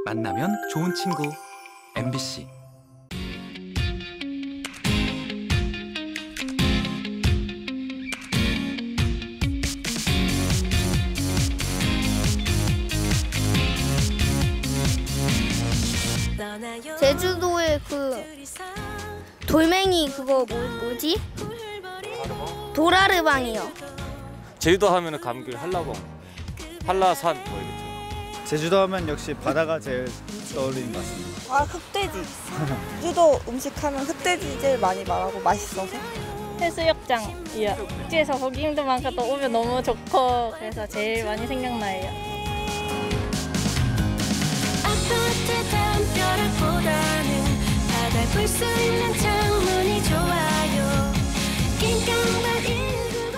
만나면 좋은 친구 MBC. 제주도에 그 돌멩이 그거 뭐지? 도라르방이요. 제주도 하면은 감귤 한라봉, 한라산 뭐 이렇게. 제주도 하면 역시 바다가 제일 떠올리는 것 같습니다. 아, 흑돼지. 제주도 음식 하면 흑돼지 제일 많이 말하고 맛있어서. 해수욕장이요. 국지에서 보기 힘든 만큼 또 오면 너무 좋고 그래서 제일 많이 생각나요. 아파트 담벼락보다는 바다 볼 수 있는 창문이 좋아요. 낑깡발 195.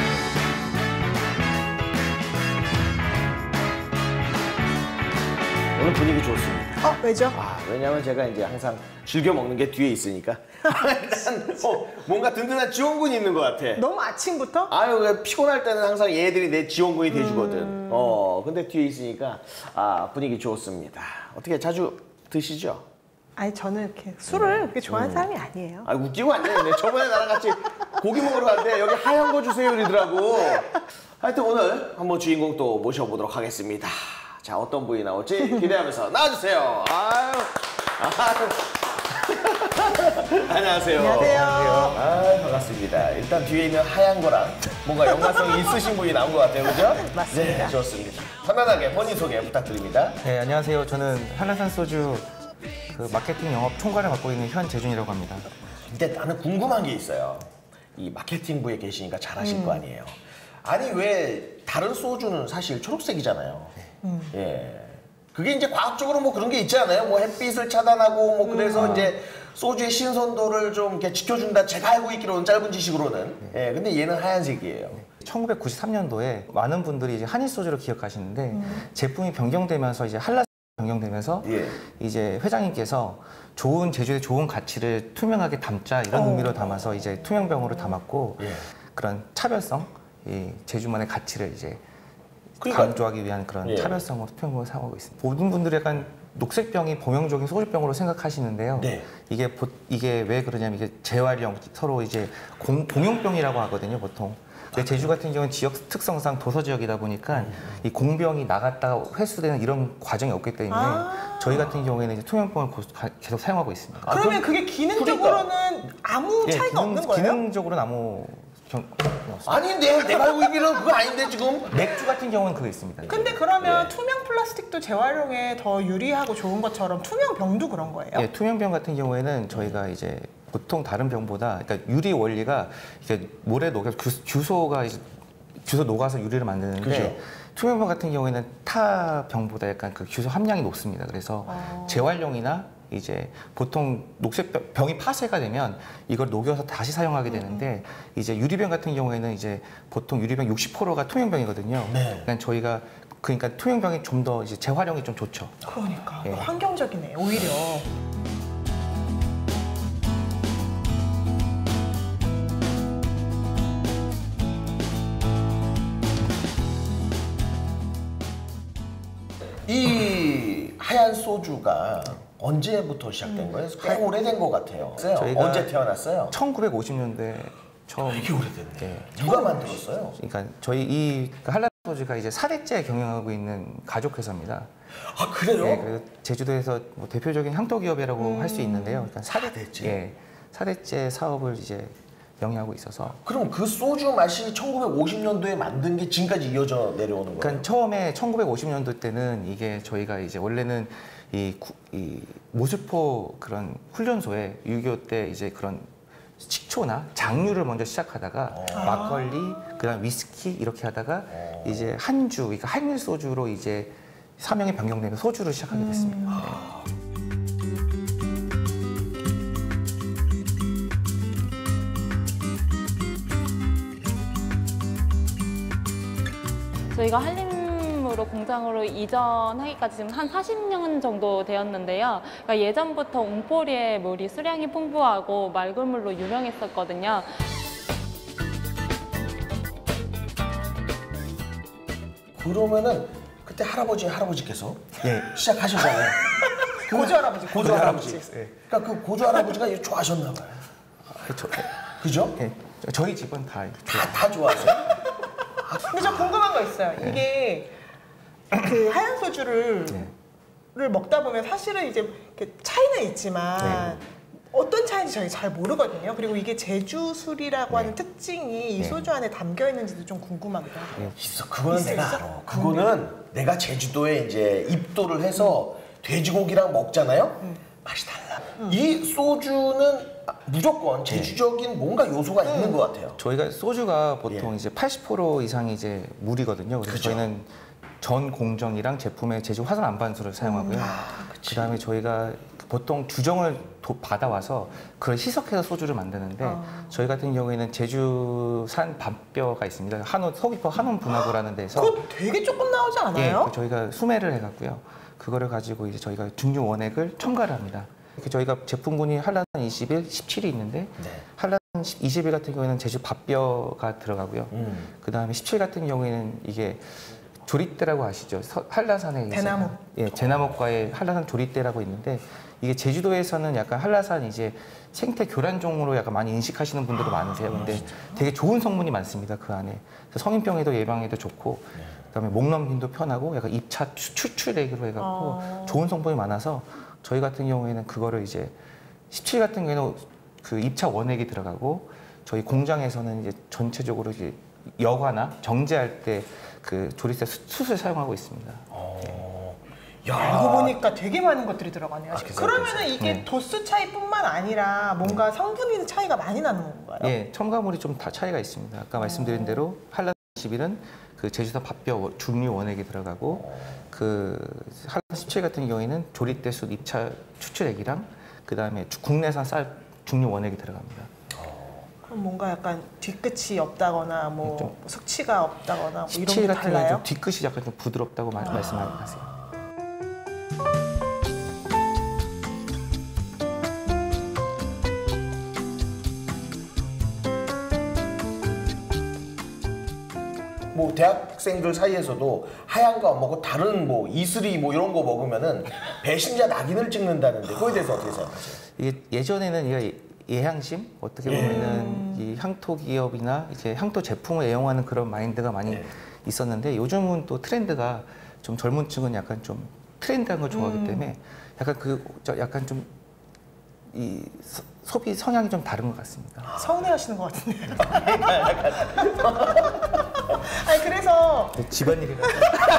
오늘 분위기 좋습니다. 왜죠? 왜냐면 제가 이제 항상 즐겨 먹는 게 뒤에 있으니까 일단 뭔가 든든한 지원군이 있는 것 같아. 너무 아침부터? 아유, 피곤할 때는 항상 얘들이 내 지원군이 돼주거든. 근데 뒤에 있으니까 분위기 좋습니다. 어떻게 자주 드시죠? 아니, 저는 이렇게 술을 그렇게 좋아하는 사람이 아니에요. 웃기고 앉아있네. 저번에 나랑 같이 고기 먹으러 갈 때 여기 하얀 거 주세요 이러더라고. 하여튼 오늘 한번 주인공 또 모셔보도록 하겠습니다. 자, 어떤 분이 나올지 기대하면서 나와주세요. 안녕하세요. 안녕하세요. 반갑습니다. 일단 뒤에 있는 하얀 거랑 뭔가 연관성이 있으신 분이 나온 것 같아요, 그죠? 맞습니다. 네, 좋습니다. 편안하게 본인 소개 부탁드립니다. 네, 안녕하세요. 저는 한라산 소주 그 마케팅 영업 총괄을 맡고 있는 현재준이라고 합니다. 근데 나는 궁금한 게 있어요. 이 마케팅부에 계시니까 잘하실 거 아니에요. 아니, 왜 다른 소주는 사실 초록색이잖아요. 예. 그게 이제 과학적으로 뭐 그런 게 있지 않아요? 뭐 햇빛을 차단하고 뭐 그래서 이제 소주의 신선도를 좀 이렇게 지켜준다. 제가 알고 있기로는 짧은 지식으로는. 예. 근데 얘는 하얀색이에요. 1993년도에 많은 분들이 이제 한일 소주를 기억하시는데 제품이 변경되면서 이제 한라산 변경되면서 이제 회장님께서 좋은 제주의 좋은 가치를 투명하게 담자 이런 의미로 담아서 이제 투명병으로 담았고 그런 차별성, 이 제주만의 가치를 이제 강조하기 위한 그런 차별성으로 투명병을 사용하고 있습니다. 모든 분들이 약간 녹색병이 범용적인 소주병으로 생각하시는데요. 이게 왜 그러냐면 이게 재활용, 서로 이제 공용병이라고 하거든요, 보통. 근데 제주 같은 경우는 지역 특성상 도서 지역이다 보니까 이 공병이 나갔다가 회수되는 이런 과정이 없기 때문에 저희 같은 경우에는 이제 투명병을 계속 사용하고 있습니다. 그러면 그게 기능적으로는 아무 차이가 없는 거예요? 기능적으로는 아무 아닌데 내가 알고 있기로는 그거 아닌데 지금? 맥주 같은 경우는 그거 있습니다. 근데 그러면 투명 플라스틱도 재활용에 더 유리하고 좋은 것처럼 투명 병도 그런 거예요? 예, 투명병 같은 경우에는 저희가 이제 보통 다른 병보다 그러니까 유리 원리가 이게 모래 녹여서 규소가 이제 규소 녹아서 유리를 만드는데 투명병 같은 경우에는 타 병보다 약간 그 규소 함량이 높습니다. 그래서 재활용이나 이제 보통 녹색 병이 파쇄가 되면 이걸 녹여서 다시 사용하게 되는데 이제 유리병 같은 경우에는 이제 보통 유리병 60%가 투명병이거든요. 그러니까 저희가 투명병이 좀 더 이제 재활용이 좀 좋죠. 그러니까 환경적이네, 오히려. 이 하얀 소주가 언제부터 시작된 거예요? 꽤 오래된 것 같아요. 언제 태어났어요? 1950년대 처음. 되게 오래됐네. 누가 만들었어요? 그러니까 저희 이 한라산 소주가 이제 4대째 경영하고 있는 가족 회사입니다. 아, 그래요? 네, 그래서 제주도에서 뭐 대표적인 향토 기업이라고 할 수 있는데요. 그러니까 4대째? 예, 4대째 사업을 이제 영위하고 있어서. 그럼 그 소주 맛이 1950년도에 만든 게 지금까지 이어져 내려오는 거예요? 그러니까 처음에 1950년도 때는 이게 저희가 이제 원래는 이 모슬포 그런 훈련소에 6.25 때 이제 그런 식초나 장류를 먼저 시작하다가 막걸리, 그다음 위스키 이렇게 하다가 이제 한주, 그러니까 한일 소주로 이제 사명이 변경되면서 소주를 시작하게 됐습니다. 저희가 한림으로 공장으로 이전하기까지 지금 한 40년 정도 되었는데요. 그러니까 예전부터 옹포리의 물이 수량이 풍부하고 맑은 물로 유명했었거든요. 그러면은 그때 할아버지께서 예. 시작하셨잖아요. 고조 할아버지. 고조 할아버지. 예. 그러니까 그 고조 할아버지가 이거 좋아하셨나 봐요. 그죠? 예. 저희 집은 다 다 좋아하세요? 근데 저 궁금한 거 있어요. 이게 그 하얀 소주를 먹다 보면 사실은 이제 이렇게 차이는 있지만 어떤 차이인지 저희 잘 모르거든요. 그리고 이게 제주 술이라고 하는 특징이 이 소주 안에 담겨 있는지도 좀 궁금하기도 하고요. 있어. 그거는 있어, 내가 있어? 알아. 그거는 내가 제주도에 이제 입도를 해서 돼지고기랑 먹잖아요. 맛이 달라. 이 소주는 무조건 제주적인 뭔가 요소가 있는 것 같아요. 저희가 소주가 보통 이제 80% 이상이 이제 물이거든요. 그래서 그죠. 저희는 전 공정이랑 제품에 제주 화산 안반수를 사용하고요. 그다음에 저희가 보통 주정을 받아와서 그걸 희석해서 소주를 만드는데 저희 같은 경우에는 제주산 밤뼈가 있습니다. 서귀포 한원 분화구라는 데서 그거 되게 조금 나오지 않아요? 저희가 수매를 해갖고요. 그거를 가지고 이제 저희가 증류 원액을 첨가를 합니다. 이렇게 저희가 제품군이 한라산 20일, 17이 있는데 한라산 20일 같은 경우에는 제주 밥뼈가 들어가고요. 그 다음에 17 같은 경우에는 이게 조리대라고 아시죠? 한라산에 대나무. 예, 제나무과의 한라산 조리대라고 있는데 이게 제주도에서는 약간 한라산 이제 생태 교란종으로 약간 많이 인식하시는 분들도 많으세요. 근데 되게 좋은 성분이 많습니다 그 안에. 그래서 성인병에도 예방에도 좋고, 그다음에 목 넘김도 편하고 약간 입차 추출액으로 해갖고 좋은 성분이 많아서 저희 같은 경우에는 그거를 이제 17 같은 경우에는 그 입차 원액이 들어가고 저희 공장에서는 이제 전체적으로 이제 여과나 정제할 때 그 조리대 숯을 사용하고 있습니다. 야, 알고 보니까 되게 많은 것들이 들어가네요. 그래서, 그러면은 이게 도수 차이뿐만 아니라 뭔가 성분의 차이가 많이 나는 건가요? 예, 첨가물이 좀 다 차이가 있습니다. 아까 말씀드린 대로 한라산 21은 그 제주도 밥뼈 중류 원액이 들어가고 그 한라산 17 같은 경우에는 조리대 숯 입차 추출액이랑 그 다음에 국내산 쌀 중류 원액이 들어갑니다. 그럼 뭔가 약간 뒤끝이 없다거나 뭐 숙취가 없다거나 뭐 이런 17 게 같은 경우는 달라요? 좀 뒤끝이 약간 좀 부드럽다고 말씀하세요. 뭐 대학생들 사이에서도 하얀 거 안 먹고 다른 뭐 이슬이 뭐 이런 거 먹으면은 배신자 낙인을 찍는다는데 그거에 대해서 어떻게 생각하세요? 이게 예전에는 이게 예향심 어떻게 보면은 이 향토 기업이나 이제 향토 제품을 애용하는 그런 마인드가 많이 있었는데 요즘은 또 트렌드가 좀 젊은 층은 약간 좀 트렌드한 걸 좋아하기 때문에 약간 약간 좀 이 소비 성향이 좀 다른 것 같습니다. 서운해하시는 것 같은데. 아니 그래서 집안일이라.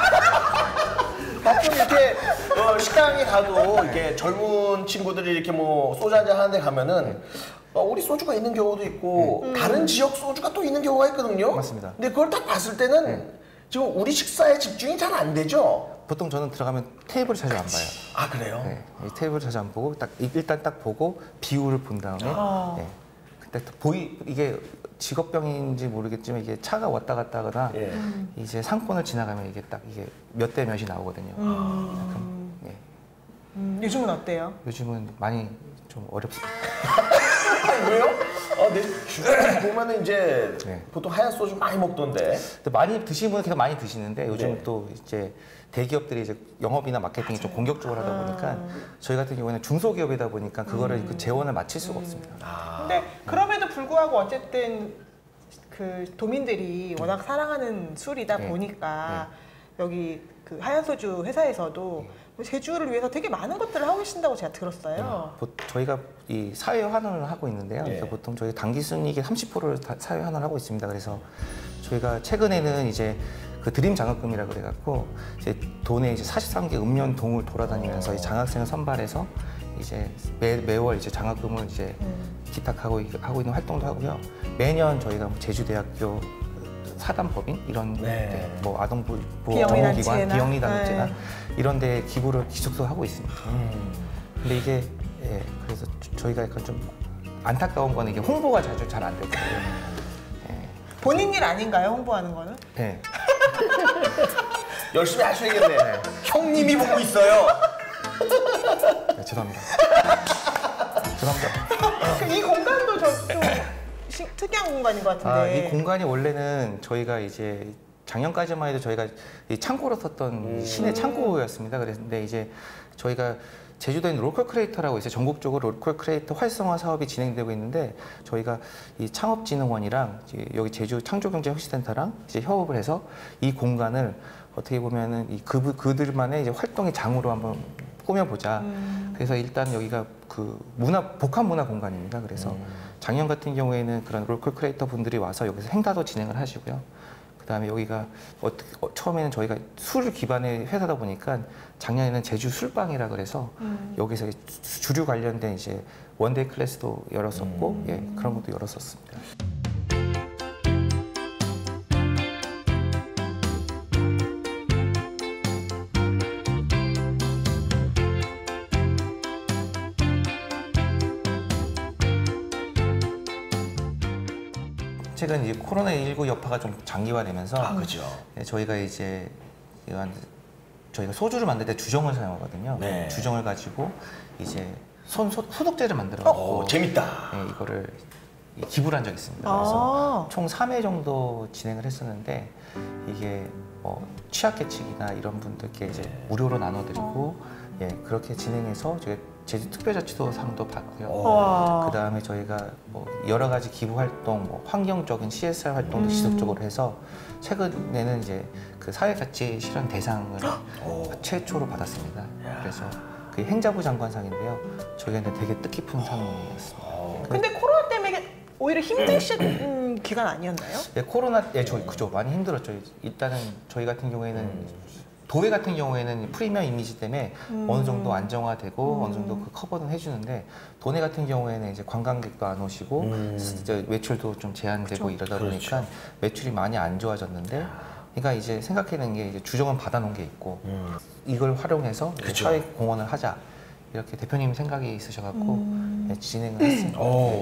가끔 이렇게 식당에 가도 이렇게 젊은 친구들이 이렇게 뭐 소주 한잔 하는데 가면은 우리 소주가 있는 경우도 있고 다른 지역 소주가 또 있는 경우가 있거든요. 맞습니다. 근데 그걸 딱 봤을 때는 지금 우리 식사에 집중이 잘 안 되죠. 보통 저는 들어가면 테이블을 자주 안 봐요. 아 그래요? 네, 이 테이블 자주 안 보고 일단 딱 보고 비율을 본 다음에 네, 그때 이게 직업병인지 모르겠지만 이게 차가 왔다 갔다 하거나 이제 상권을 지나가면 이게 딱 이게 몇 대 몇이 나오거든요. 약간, 요즘은 어때요? 요즘은 많이 좀 어렵습니다. 아니, 왜요? 내 주변에 보면은 이제 보통 하얀 소주 많이 먹던데. 많이 드시는 분은 계속 많이 드시는데 요즘 또 이제 대기업들이 이제 영업이나 마케팅이 좀 공격적으로 하다 보니까 저희 같은 경우에는 중소기업이다 보니까 그거를 그 재원을 맞출 수가 없습니다. 근데 그럼에도 불구하고 어쨌든 그 도민들이 워낙 사랑하는 술이다 보니까 여기 그 하얀 소주 회사에서도 제주를 위해서 되게 많은 것들을 하고 계신다고 제가 들었어요. 저희가 이 사회 환원을 하고 있는데요. 그러니까 보통 저희 당기 순이익의 30%를 다 사회 환원을 하고 있습니다. 그래서 저희가 최근에는 이제 그 드림 장학금이라 그래갖고 이제 도내 이제 43개 읍면 동을 돌아다니면서 이 장학생을 선발해서 이제 매월 이제 장학금을 이제 기탁하고 있는 활동도 하고요. 매년 저희가 뭐 제주대학교 사단법인 이런 뭐 아동보호 정보기관, 비영리단체나 이런 데 기부를 기숙도 하고 있습니다. 근데 이게 그래서 저희가 약간 좀 안타까운 거는 이게 홍보가 잘 안 되고 본인 일 아닌가요? 홍보하는 거는? 네. 열심히 하셔야겠네. 형님이 보고 있어요. 네, 죄송합니다. 이 공간도 좀 특이한 공간인 것 같은데. 이 공간이 원래는 저희가 이제 작년까지만 해도 저희가 이 창고로 썼던 시내 창고였습니다. 그런데 이제 저희가 제주도에 있는 로컬 크리에이터라고 있어요. 전국적으로 로컬 크리에이터 활성화 사업이 진행되고 있는데 저희가 이 창업진흥원이랑 이제 여기 제주 창조경제혁신센터랑 이제 협업을 해서 이 공간을 어떻게 보면은 이 그들만의 이제 활동의 장으로 한번 꾸며보자. 그래서 일단 여기가 그 복합 문화 공간입니다. 그래서 작년 같은 경우에는 그런 로컬 크리에이터 분들이 와서 여기서 행사도 진행을 하시고요. 그다음에 여기가 처음에는 저희가 술 기반의 회사다 보니까 작년에는 제주 술방이라 그래서 여기서 주류 관련된 이제 원데이 클래스도 열었었고 예, 그런 것도 열었었습니다. 최근 이제 코로나19 여파가 좀 장기화되면서 그죠. 예, 저희가 이제 저희가 소주를 만들 때 주정을 사용하거든요. 네. 주정을 가지고 이제 소독제를 만들어갖고 재밌다. 예, 이거를 기부를 한 적이 있습니다. 그래서 총 3회 정도 진행을 했었는데 이게 취약계층이나 이런 분들께 이제 무료로 나눠드리고 예, 그렇게 진행해서 저희 제주특별자치도 상도 받고요. 그 다음에 저희가 뭐 여러 가지 기부 활동, 뭐 환경적인 CSR 활동도 지속적으로 해서 최근에는 이제 그 사회가치 실현 대상을 최초로 받았습니다. 그래서 그 행자부 장관상인데요. 저희한테 되게 뜻깊은 상이었습니다. 근데 코로나 때문에 오히려 힘드신 기간 아니었나요? 예, 그죠. 많이 힘들었죠. 일단은 저희 같은 경우에는 도회 같은 경우에는 프리미엄 이미지 때문에 어느 정도 안정화되고 어느 정도 그 커버는 해주는데 도내 같은 경우에는 이제 관광객도 안 오시고 이제 외출도 좀 제한되고 그렇죠. 이러다 보니까 매출이 많이 안 좋아졌는데 그러니까 이제 생각해낸 게 이제 주정은 받아놓은 게 있고 이걸 활용해서 사회 공헌을 하자 이렇게 대표님 생각이 있으셔갖고 네, 진행을 했습니다.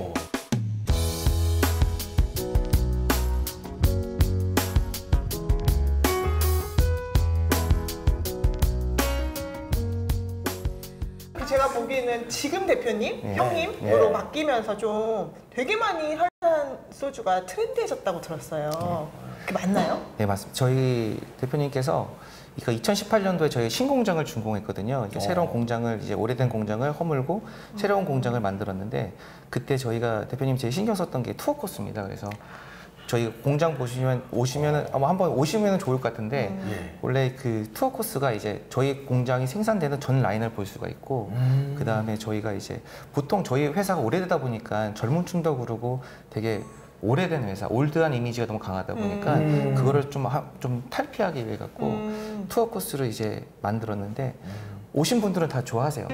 제가 보기에는 지금 대표님, 예. 형님으로 예. 바뀌면서 좀 되게 많이 한라산 소주가 트렌디해졌다고 들었어요. 그게 맞나요? 네, 맞습니다. 저희 대표님께서 2018년도에 저희 신공장을 준공했거든요. 새로운 공장을 이제 오래된 공장을 허물고 새로운 공장을 만들었는데 그때 저희가 대표님 제일 신경 썼던 게 투어 코스입니다. 그래서 저희 공장 오시면은 아마 한번 오시면은 좋을 것 같은데 원래 그 투어 코스가 이제 저희 공장이 생산되는 전 라인을 볼 수가 있고 그 다음에 저희가 이제 보통 저희 회사가 오래되다 보니까 젊은 층도 그러고 되게 오래된 회사, 올드한 이미지가 너무 강하다 보니까 그거를 좀 탈피하기 위해 갖고 투어 코스를 이제 만들었는데 오신 분들은 다 좋아하세요.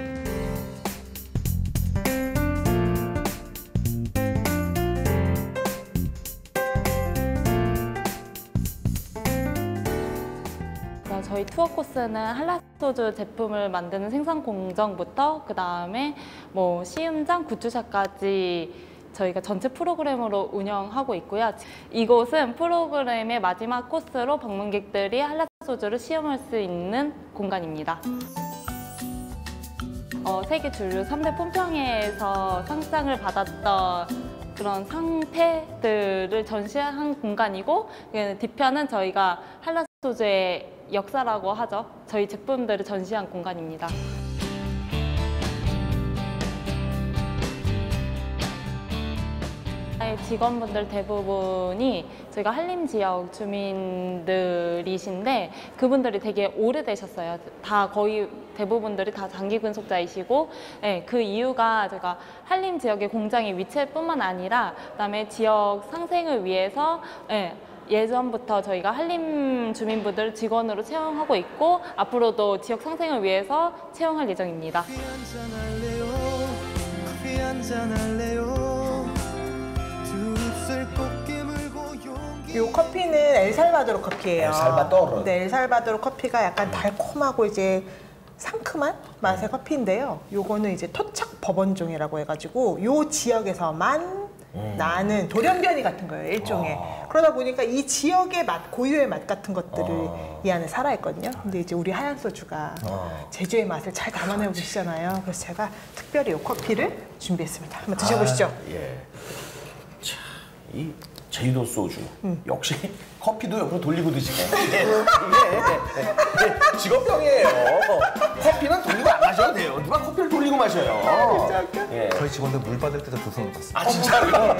저희 투어 코스는 한라소주 제품을 만드는 생산 공정부터 그 다음에 뭐 시음장, 굿즈샵까지 저희가 전체 프로그램으로 운영하고 있고요. 이곳은 프로그램의 마지막 코스로 방문객들이 한라소주를 시음할 수 있는 공간입니다. 세계 주류 3대 품평회에서 상장을 받았던 그런 상패들을 전시한 공간이고 뒤편은 저희가 한라소주의 역사라고 하죠. 저희 제품들을 전시한 공간입니다. 직원분들 대부분이 저희가 한림 지역 주민들이신데 그분들이 되게 오래되셨어요. 다 거의 대부분들이 다 장기 근속자이시고 네, 그 이유가 저희가 한림 지역의 공장이 위치할 뿐만 아니라 그다음에 지역 상생을 위해서 네, 예전부터 저희가 한림 주민분들 직원으로 채용하고 있고 앞으로도 지역 상생을 위해서 채용할 예정입니다. 이 커피는 엘살바도르 커피예요. 엘살바도르. 네, 엘살바도르 커피가 약간 달콤하고 이제 상큼한 맛의 커피인데요. 요거는 이제 토착 버번종이라고 해가지고 요 지역에서만 나는 돌연변이 같은 거예요, 일종의. 그러다 보니까 이 지역의 맛, 고유의 맛 같은 것들을 이 안에 살아있거든요. 근데 이제 우리 하얀 소주가 제주의 맛을 잘 담아내고 계시잖아요. 그래서 제가 특별히 이 커피를 준비했습니다. 한번 드셔보시죠. 예. 자, 이 제주도 소주. 역시 커피도 옆으로 돌리고 드시네. 이게 직업병이에요. 커피는 돌리고 안 마셔도 돼요. 누가 커피를 돌리고 마셔요. 예. 저희 직원들 물 받을 때도 두 손 받습니다. 아 진짜요?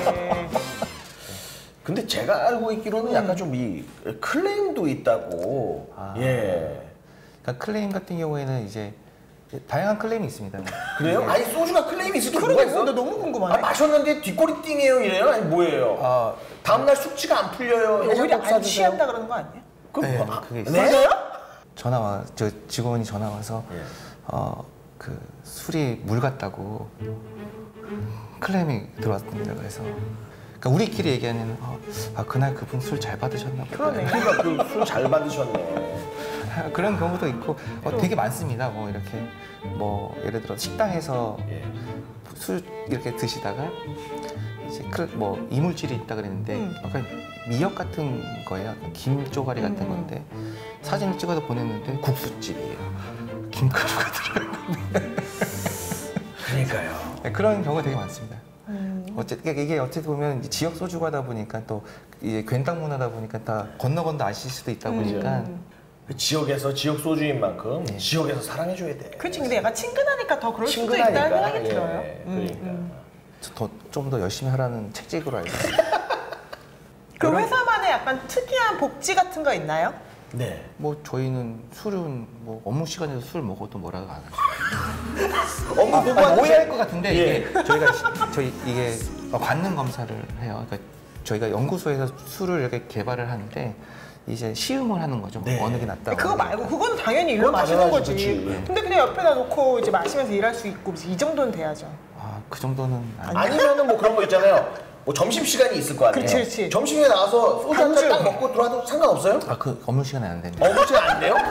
근데 제가 알고 있기로는 약간 좀 이 클레임도 있다고. 예. 그러니까 클레임 같은 경우에는 이제 다양한 클레임이 있습니다. 그래요? 이게 아니 소주가 클레임이 있을 게 뭐가 그러게 있어? 나 너무 궁금하네. 아, 마셨는데 뒷골이 띵해요 이래요? 아니 뭐예요? 다음날 숙취가 안 풀려요. 오히려 해장국 안 사주세요. 취한다 그러는 거 아니에요? 그럼 네, 뭐, 그게 네? 맞아요? 저 직원이 전화 와서 예. 그 술이 물 같다고 클레임이 들어왔습니다. 그래서 그러니까 우리끼리 얘기하는 그날 그분 술 잘 받으셨나 보다. 그러네. 그러니까 그 술 잘 받으셨네. 그런 경우도 있고 되게 많습니다. 뭐 이렇게 뭐 예를 들어 식당에서 예. 술 이렇게 드시다가 이제 뭐 이물질이 있다 그랬는데 약간 미역 같은 거예요. 김 쪼가리 같은 건데 사진을 찍어서 보냈는데 국수집이에요. 김가루가 들어있는데 그러니까요. 네, 그런 경우가 되게 많습니다. 이게 어떻게 보면 지역 소주가다 보니까 또 이제 괜당 문화다 보니까 다 건너 아실 수도 있다 보니까 그 지역에서 지역 소주인 만큼 지역에서 사랑해줘야 돼. 그렇지. 근데 약간 친근하니까 더 그럴 수도 친근하니까. 있다는 생각이 예, 들어요. 그러니까. 좀 더 열심히 하라는 책찍으로 알고 있어요. 그 회사만의 약간 특이한 복지 같은 거 있나요? 네. 뭐 저희는 술은 뭐 업무 시간에도 술 먹어도 뭐라고 안 하죠. 업무 보고하는 오해할 것 같은데 예. 이게 저희 이게 관능 검사를 해요. 그러니까 저희가 연구소에서 술을 이렇게 개발을 하는데 이제 시음을 하는 거죠. 네. 어느 게 낫다고. 그거 말고 그건 당연히 일로 그건 마시는 당연하지, 거지. 그치. 근데 그냥 옆에다 놓고 이제 마시면서 일할 수 있고 이 정도는 돼야죠. 그 정도는 아니. 아니면은 뭐 그런 거 있잖아요. 뭐 점심 시간이 있을 거 아니에요. 그치. 점심에 나와서 소주 한 잔 딱 먹고 들어와도 상관없어요? 그 업무 시간에 안 됩니다. 업무 시간 안 돼요?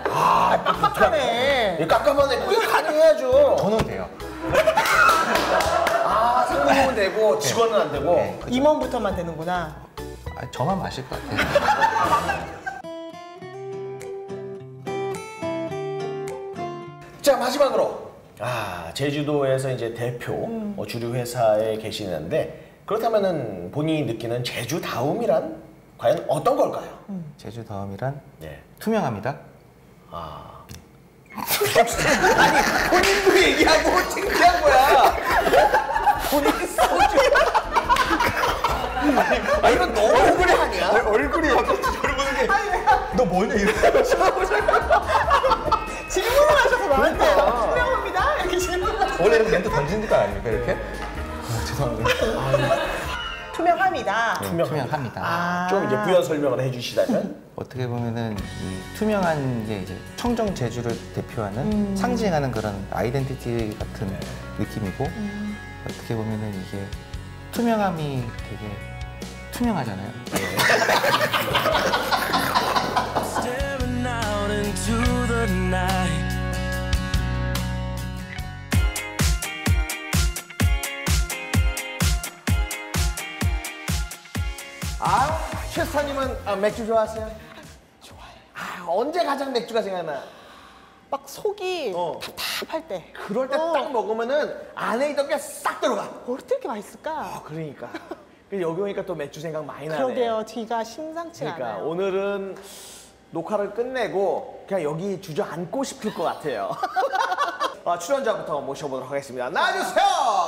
빡빡하네. 예, 깜깜하네. 그게 가능해야죠. 저는 돼요. 상무는 되고 직원은 안 되고. 네. 임원부터만 되는구나. 저만 마실 것 같아요. 자 마지막으로 제주도에서 이제 대표 주류 회사에 계시는데 그렇다면은 본인이 느끼는 제주다움이란 과연 어떤 걸까요? 제주다움이란 네. 투명합니다. 아니 본인도 얘기하고 창피한 거야. 본인 소주. 이건 너무 억울해 아니야? 얼굴이 갑자기 저를 보는 게 너 뭐냐 이러면서 질문을 하셔서 나한테 투명합니다. 이렇게 질문을 원래 이렇게 멘트 던지는 거 아닙니까 이렇게? 죄송합니다. 투명합니다. 투명합니다. 좀 이제 부연 설명을 해주시다면? 어떻게 보면은 이 투명한 게 이제 청정 제주를 대표하는 상징하는 그런 아이덴티티 같은 느낌이고 어떻게 보면은 이게 투명함이 되게 투명하잖아요. Staring out into the night. 최스타님은 맥주 좋아하세요? 좋아요. 언제 가장 맥주가 생각나? 막 속이 답답할 때. 그럴 때 딱 먹으면은 안에 있던 게 싹 들어가. 어떻게 이렇게 맛있을까? 그러니까. 여기 오니까 또 맥주 생각 많이 나네. 그러게요. 뒤가 심상치 그러니까 않아요. 오늘은 녹화를 끝내고 그냥 여기 주저앉고 싶을 것 같아요. 출연자부터 모셔보도록 하겠습니다. 나와주세요.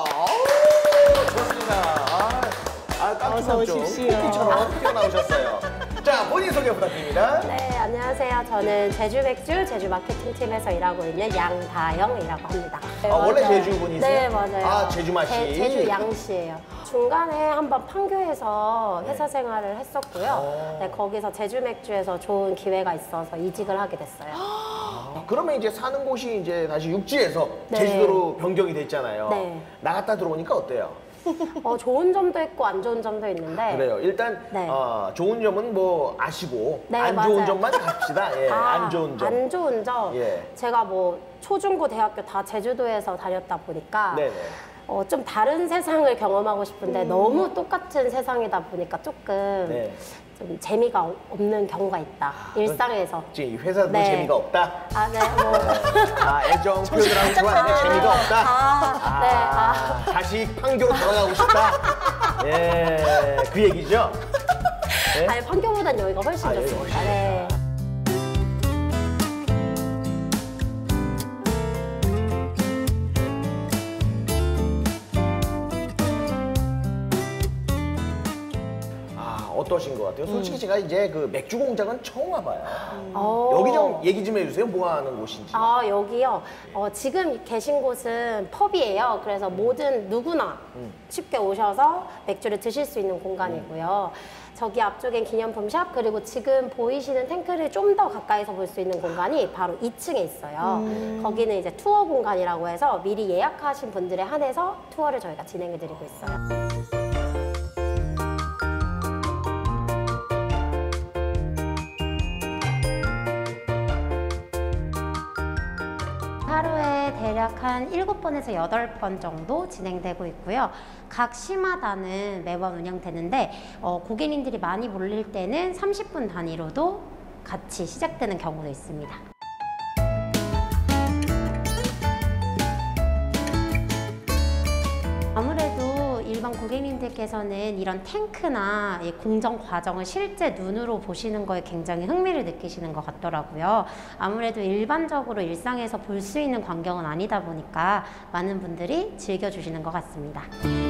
좋습니다. 어서 오십시오. 토끼처럼 뛰어나오셨어요. 자, 본인 소개 부탁드립니다. 네, 안녕하세요. 저는 제주 맥주 제주 마케팅 팀에서 일하고 있는 양다영이라고 합니다. 네, 원래 맞아요. 제주 분이세요? 네, 맞아요. 제주 맛이. 제주 양시예요. 중간에 한번 판교에서 회사 생활을 했었고요. 네, 거기서 제주 맥주에서 좋은 기회가 있어서 이직을 하게 됐어요. 그러면 이제 사는 곳이 이제 다시 육지에서 네. 제주도로 변경이 됐잖아요. 네. 나갔다 들어오니까 어때요? 좋은 점도 있고 안 좋은 점도 있는데. 그래요. 일단 네. 좋은 점은 뭐 아시고 네, 안 좋은 맞아요. 점만 갑시다. 예, 안 좋은 점. 안 좋은 점. 예. 제가 뭐 초중고 대학교 다 제주도에서 다녔다 보니까 네네. 좀 다른 세상을 경험하고 싶은데 너무 똑같은 세상이다 보니까 조금 네. 좀 재미가 없는 경우가 있다. 일상에서. 지금 이 회사도 네. 재미가 없다. 아, 네, 뭐. 아, 애정 표현을 하고 좋아하는데 재미가 없다. 네, 다시 판교로 돌아가고 싶다. 예, 그 얘기죠. 네? 아니, 판교보단 여기가 훨씬 여기가 좋습니다. 훨씬 네. 어떠신 것 같아요? 솔직히 제가 이제 그 맥주 공장은 처음 와봐요. 어. 여기 좀 얘기 좀 해주세요. 뭐 하는 곳인지. 아, 여기요. 지금 계신 곳은 펍이에요. 그래서 모든 누구나 쉽게 오셔서 맥주를 드실 수 있는 공간이고요. 저기 앞쪽엔 기념품 샵, 그리고 지금 보이시는 탱크를 좀 더 가까이서 볼 수 있는 공간이 바로 2층에 있어요. 거기는 이제 투어 공간이라고 해서 미리 예약하신 분들에 한해서 투어를 저희가 진행해드리고 있어요. 하루에 대략 한 7번에서 8번 정도 진행되고 있고요. 각 시마다는 매번 운영되는데 고객님들이 많이 몰릴 때는 30분 단위로도 같이 시작되는 경우도 있습니다. 아무래도 일반 고객님들께서는 이런 탱크나 이 공정 과정을 실제 눈으로 보시는 거에 굉장히 흥미를 느끼시는 것 같더라고요. 아무래도 일반적으로 일상에서 볼 수 있는 광경은 아니다 보니까 많은 분들이 즐겨주시는 것 같습니다.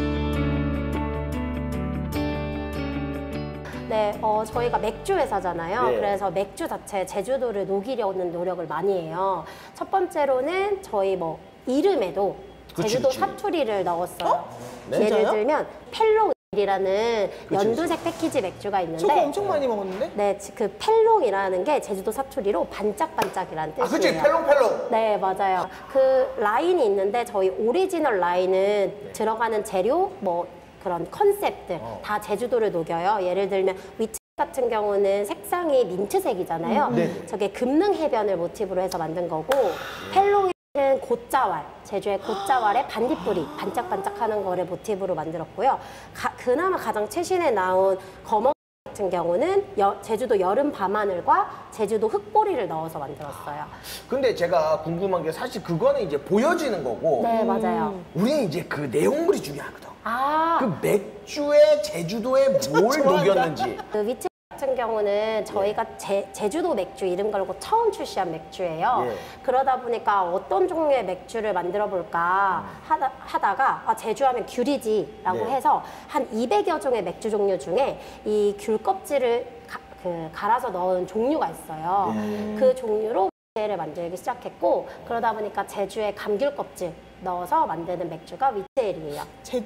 네, 저희가 맥주 회사잖아요. 네. 그래서 맥주 자체 제주도를 녹이려는 노력을 많이 해요. 첫 번째로는 저희 뭐 이름에도 제주도 사투리를 넣었어요. 네? 예를 진짜요? 들면 펠롱이라는 연두색 패키지 맥주가 있는데 저거 엄청 많이 먹었는데? 네, 그 펠롱이라는 게 제주도 사투리로 반짝반짝이라는 뜻이에요. 아, 그치? 펠롱펠롱. 네, 맞아요. 그 라인이 있는데 저희 오리지널 라인은 들어가는 재료, 뭐 그런 컨셉들 다 제주도를 녹여요. 예를 들면 위치 같은 경우는 색상이 민트색이잖아요. 저게 금능 해변을 모티브로 해서 만든 거고 펠롱은 곶자왈, 제주의 곶자왈의 반딧불이 반짝반짝하는 거를 모티브로 만들었고요. 그나마 가장 최신에 나온 검은 같은 경우는 제주도 여름 밤하늘과 제주도 흑보리를 넣어서 만들었어요. 근데 제가 궁금한 게 사실 그거는 이제 보여지는 거고 네, 맞아요. 우리는 이제 그 내용물이 중요하거든. 아, 그 맥주에 제주도에 뭘 녹였는지. 그 위치 같은 경우는 저희가 제주도 맥주 이름 걸고 처음 출시한 맥주예요. 예. 그러다 보니까 어떤 종류의 맥주를 만들어 볼까 하다가 제주하면 귤이지라고 네. 해서 한 200여 종의 맥주 종류 중에 이 귤 껍질을 갈아서 넣은 종류가 있어요. 그 종류로 를 만들기 시작했고 그러다 보니까 제주의 감귤 껍질 넣어서 만드는 맥주가 위체일이에요.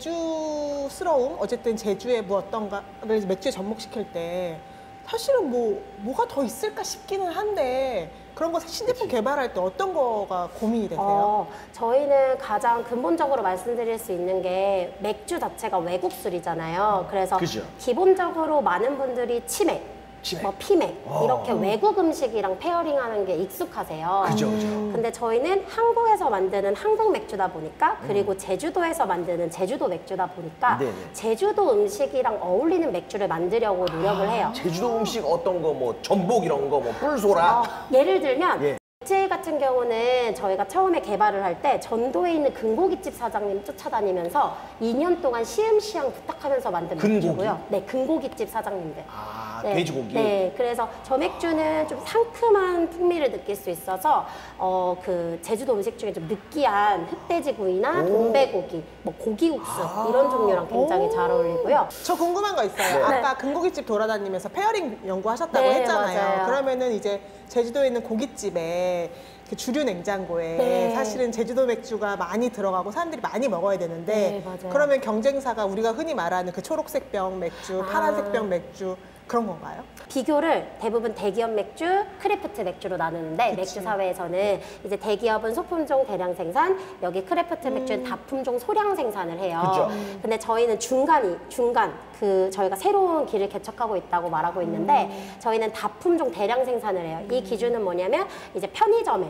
제주스러움, 어쨌든 제주의 뭐 어떤가를 맥주에 접목시킬 때 사실은 뭐가 더 있을까 싶기는 한데 그런 거 신제품 개발할 때 어떤 거가 고민이 되세요? 저희는 가장 근본적으로 말씀드릴 수 있는 게 맥주 자체가 외국 술이잖아요. 그래서 그죠. 기본적으로 많은 분들이 치맥, 뭐 피맥 이렇게 외국 음식이랑 페어링하는 게 익숙하세요. 그죠. 근데 저희는 한국에서 만드는 한국 맥주다 보니까 그리고 제주도에서 만드는 제주도 맥주다 보니까 네네. 제주도 음식이랑 어울리는 맥주를 만들려고 노력을 해요. 제주도 음식 어떤 거 뭐 전복 이런 거 뭐 뿔소라. 예를 들면 예. 맥주 같은 경우는 저희가 처음에 개발을 할 때 전도에 있는 근고깃집 사장님 쫓아다니면서 2년 동안 시음시향 부탁하면서 만든 근고기? 맥주고요. 네, 근고깃집 사장님들. 네, 돼지고기. 네, 그래서 저 맥주는 좀 상큼한 풍미를 느낄 수 있어서 그 제주도 음식 중에 좀 느끼한 흑돼지구이나 돈베고기, 뭐 고기국수 이런 종류랑 굉장히 잘 어울리고요. 저 궁금한 거 있어요. 네. 아까 근고깃집 돌아다니면서 페어링 연구하셨다고 네, 했잖아요. 맞아요. 그러면은 이제 제주도에 있는 고깃집에 그 주류 냉장고에 네. 사실은 제주도 맥주가 많이 들어가고 사람들이 많이 먹어야 되는데 네, 맞아요. 그러면 경쟁사가 우리가 흔히 말하는 그 초록색 병 맥주, 파란색 병 맥주 그런 건가요? 비교를 대부분 대기업 맥주, 크래프트 맥주로 나누는데 맥주 사회에서는 이제 대기업은 소품종 대량 생산, 여기 크래프트 맥주는 다품종 소량 생산을 해요. 그죠. 근데 저희는 중간 그 저희가 새로운 길을 개척하고 있다고 말하고 있는데 저희는 다품종 대량 생산을 해요. 이 기준은 뭐냐면 이제 편의점에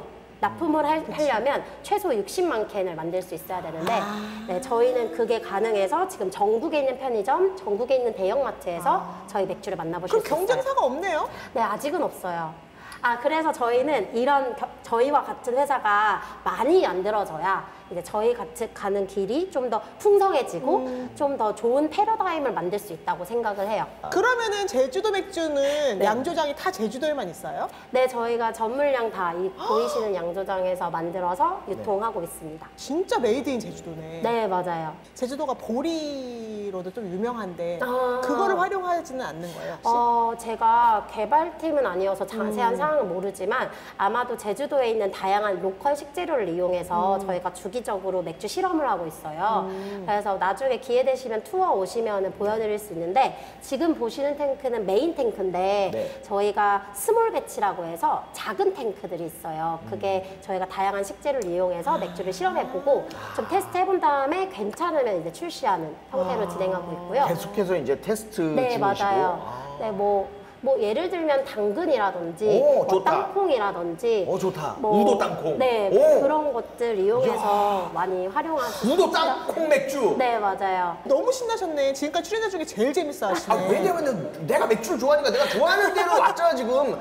납품을 하려면 최소 60만 캔을 만들 수 있어야 되는데 네, 저희는 그게 가능해서 지금 전국에 있는 편의점, 전국에 있는 대형마트에서 저희 맥주를 만나보실 수 그럼 있어요. 경쟁사가 없네요? 네, 아직은 없어요. 그래서 저희는 이런 저희와 같은 회사가 많이 만들어져야 이제 저희 같이 가는 길이 좀 더 풍성해지고 좀 더 좋은 패러다임을 만들 수 있다고 생각을 해요. 그러면은 제주도 맥주는 네. 양조장이 다 제주도에만 있어요? 네, 저희가 전물량 다 이 보이시는 양조장에서 만들어서 유통하고 있습니다. 진짜 메이드 인 제주도네. 네, 맞아요. 제주도가 보리로도 좀 유명한데 아. 그거를 활용하지는 않는 거예요, 혹시? 제가 개발팀은 아니어서 자세한 사항은 모르지만 아마도 제주도에 있는 다양한 로컬 식재료를 이용해서 저희가 주기적으로 맥주 실험을 하고 있어요. 그래서 나중에 기회 되시면 투어 오시면 보여드릴 수 있는데 지금 보시는 탱크는 메인 탱크인데 네. 저희가 스몰 배치라고 해서 작은 탱크들이 있어요. 그게 저희가 다양한 식재료를 이용해서 맥주를 실험해보고 좀 테스트해본 다음에 괜찮으면 이제 출시하는 형태로 진행하고 있고요. 계속해서 이제 테스트 네, 중이시고. 맞아요. 네, 뭐 예를 들면 당근이라든지 오, 뭐 좋다. 땅콩이라든지 좋다. 뭐, 우도 땅콩. 네, 오. 그런 것들 이용해서 많이 활용하시고 우도 땅콩 맥주. 네, 맞아요. 너무 신나셨네. 지금까지 출연자 중에 제일 재밌어 하시네. 왜냐면 내가 맥주를 좋아하니까 내가 좋아하는 대로 왔잖아 지금.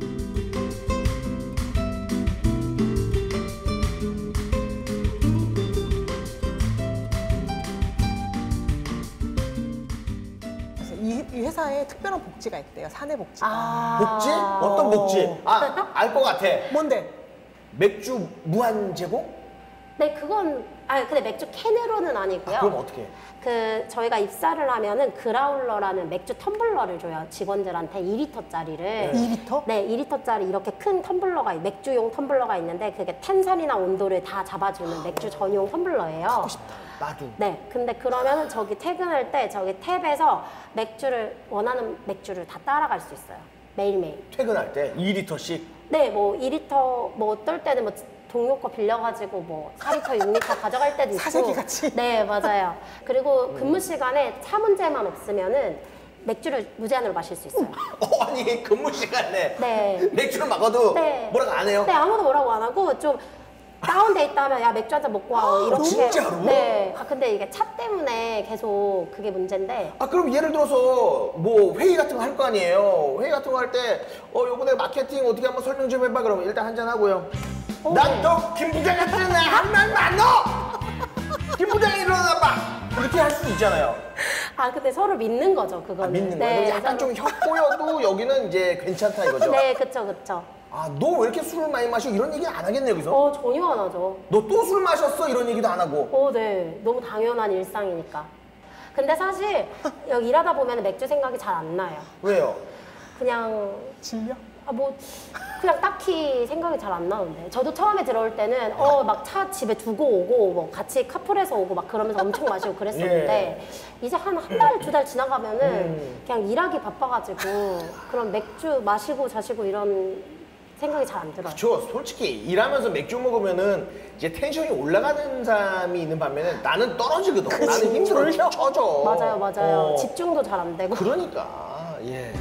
이 회사에 특별한 복지가 있대요. 사내 복지가. 복지? 어떤 복지? 알 것 같아. 뭔데? 맥주 무한 제공? 네, 그건 근데 맥주 캔으로는 아니고요. 그럼 어떻게? 저희가 입사를 하면은 그라울러라는 맥주 텀블러를 줘요. 직원들한테 2리터짜리를. 2리터? 네, 2리터짜리 이렇게 큰 텀블러가 맥주용 텀블러가 있는데 그게 탄산이나 온도를 다 잡아주는 맥주 전용 텀블러예요. 갖고 싶다. 나도. 네, 근데 그러면은 저기 퇴근할 때 저기 탭에서 원하는 맥주를 다 따라갈 수 있어요. 매일매일. 퇴근할 때 2리터씩? 네, 뭐 2리터, 뭐 어떨 때는 뭐 동료 거 빌려가지고 뭐 4리터, 6리터 가져갈 때도 있고. 사재기 같이? 네, 맞아요. 그리고 근무 시간에 차 문제만 없으면은 맥주를 무제한으로 마실 수 있어요. 아니 근무 시간에 네. 맥주를 먹어도 네. 뭐라고 안 해요? 네, 아무도 뭐라고 안 하고 좀 다운돼 있다면 야 맥주 한 잔 먹고 와 이렇게. 진짜로? 네. 근데 이게 차 때문에 계속 그게 문제인데. 그럼 예를 들어서 뭐 회의 같은 거 할 거 아니에요. 회의 같은 거 할 때 요번에 마케팅 어떻게 한번 설명 좀 해봐. 그러면 일단 한잔 하고요. 난 또 김 부장 같은 애한 말만 넣어. 김 부장이 일어나봐. 이렇게 할 수도 있잖아요. 근데 서로 믿는 거죠, 그거는. 믿는 거예요? 네, 약간 좀 혀꼬여도 여기는 이제 괜찮다 이거죠? 네, 그쵸, 그쵸. 너 왜 이렇게 술을 많이 마셔? 이런 얘기는 안 하겠네요, 여기서? 전혀 안 하죠. 너 또 술 마셨어? 이런 얘기도 안 하고. 네. 너무 당연한 일상이니까. 근데 사실 여기 일하다 보면 맥주 생각이 잘 안 나요. 왜요? 그냥 질려? 그냥 딱히 생각이 잘 안 나는데. 저도 처음에 들어올 때는 막 차 집에 두고 오고 뭐 같이 카풀해서 오고 막 그러면서 엄청 마시고 그랬었는데 이제 한 달, 2달 지나가면은 그냥 일하기 바빠가지고 그런 맥주 마시고 자시고 이런 생각이 잘 안 들어요. 저 솔직히 일하면서 맥주 먹으면은 이제 텐션이 올라가는 사람이 있는 반면에 나는 떨어지거든. 나는 힘들어. 쳐져. 맞아요. 집중도 잘 안 되고. 그러니까 예.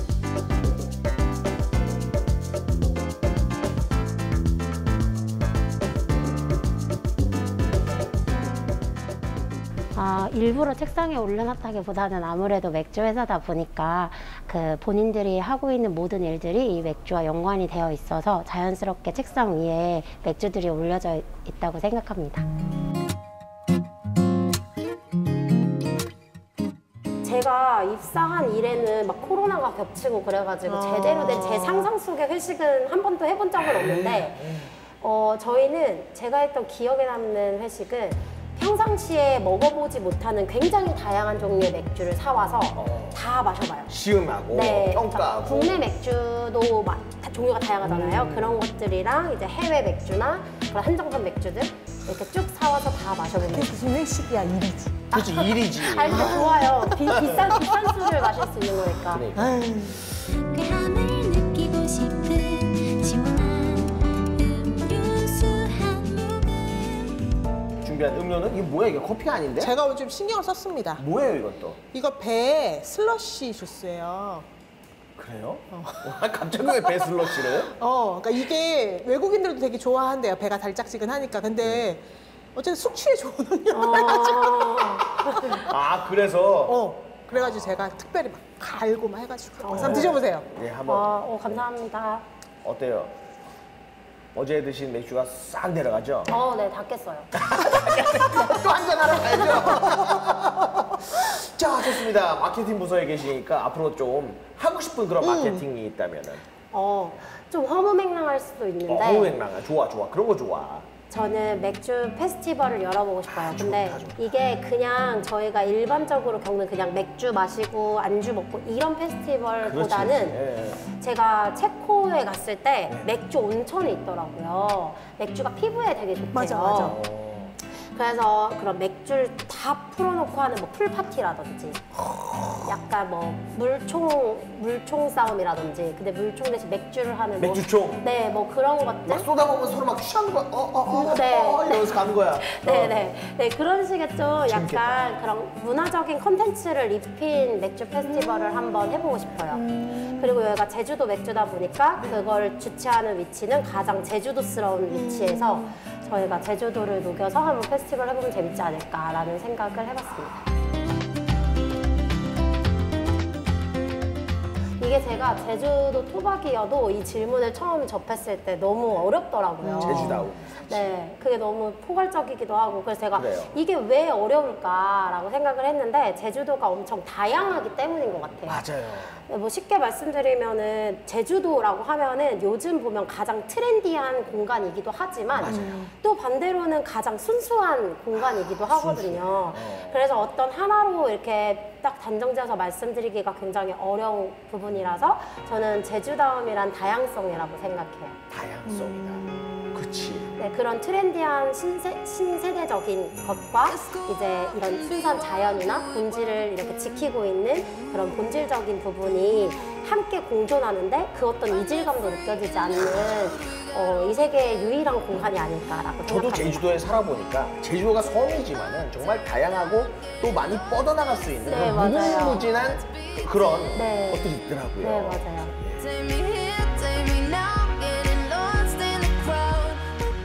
일부러 책상에 올려놨다기보다는 아무래도 맥주 회사다 보니까 본인들이 하고 있는 모든 일들이 이 맥주와 연관이 되어 있어서 자연스럽게 책상 위에 맥주들이 올려져 있다고 생각합니다. 제가 입사한 일에는 막 코로나가 겹치고 그래가지고 제대로 된 제 상상 속의 회식은 한 번도 해본 적은 없는데 저희는 제가 했던 기억에 남는 회식은 평상시에 먹어보지 못하는 굉장히 다양한 종류의 맥주를 사와서 다 마셔봐요. 시음하고 평가하고. 국내 맥주도 종류가 다양하잖아요. 그런 것들이랑 이제 해외 맥주나 그런 한정판 맥주들 이렇게 쭉 사와서 다 마셔보는 거예요. 무슨 회식이야, 일이지. 그렇지, 일이지. 근데 좋아요. 비싼 술을 마실 수 있는 거니까. 쾌함을 느끼고 싶은 시원한 음료수 한 모금. 준비한 음료는 이게 뭐야? 이게 커피가 아닌데? 제가 오늘 좀 신경을 썼습니다. 뭐예요 이것도? 이거 배 슬러시 주스예요. 그래요? 갑자기 왜 배슬러시를? 그러니까 이게 외국인들도 되게 좋아한대요. 배가 달짝지근하니까. 근데 어쨌든 숙취에 좋은 음료여가지고. 아 그래서? 그래가지고 제가 특별히 막 갈고 막 해가지고 한번 드셔보세요. 네, 한번. 감사합니다. 어때요? 어제 드신 맥주가 싹 내려가죠? 네, 다 깼어요. 또 한잔하러 가야죠. 자, 좋습니다. 마케팅 부서에 계시니까 앞으로 좀 하고 싶은 그런 마케팅이 있다면은. 좀 허무맹랑할 수도 있는데. 허무맹랑해. 좋아. 그런 거 좋아. 저는 맥주 페스티벌을 열어보고 싶어요. 근데 이게 그냥 저희가 일반적으로 겪는 그냥 맥주 마시고 안주 먹고 이런 페스티벌보다는 제가 체코에 갔을 때 맥주 온천이 있더라고요. 맥주가 피부에 되게 좋대요. 맞아. 그래서 그런 맥주를 다 풀어놓고 하는 뭐 풀파티라든지 약간 뭐 물총 싸움이라든지 근데 물총 대신 맥주를 하는 맥주총? 네, 뭐 그런 것들 막 쏟아보면 서로 막 취하는 거야. 이러면서 가는 거야. 네, 그런 식의 좀 약간 그런 문화적인 콘텐츠를 입힌 맥주 페스티벌을 한번 해보고 싶어요. 그리고 여기가 제주도 맥주다 보니까 그걸 주최하는 위치는 가장 제주도스러운 위치에서 저희가 제주도를 녹여서 한번 페스티벌 해보면 재밌지 않을까라는 생각을 해봤습니다. 이게 제가 제주도 토박이여도 이 질문을 처음 접했을 때 너무 어렵더라고요. 제주다우. 네, 그게 너무 포괄적이기도 하고 그래서 제가 그래요. 이게 왜 어려울까라고 생각을 했는데 제주도가 엄청 다양하기 때문인 것 같아요. 맞아요. 뭐 쉽게 말씀드리면은 제주도라고 하면은 요즘 보면 가장 트렌디한 공간이기도 하지만 또 반대로는 가장 순수한 공간이기도 하거든요. 그래서 어떤 하나로 이렇게 딱 단정지어서 말씀드리기가 굉장히 어려운 부분이라서 저는 제주다움이란 다양성이라고 생각해요. 다양성이다. 그치. 네, 그런 트렌디한 신세대적인 것과 이제 이런 순수한 자연이나 본질을 이렇게 지키고 있는 그런 본질적인 부분이 함께 공존하는데 그 어떤 이질감도 느껴지지 않는 이 세계의 유일한 공간이 아닐까라고 생각합니다. 저도 제주도에 살아보니까 제주도가 섬이지만은 정말 다양하고 또 많이 뻗어나갈 수 있는 네, 그런 맞아요. 무궁무진한 그런 네. 것들이 있더라고요. 네, 맞아요. Take me here, take me now, getting lost in the crowd.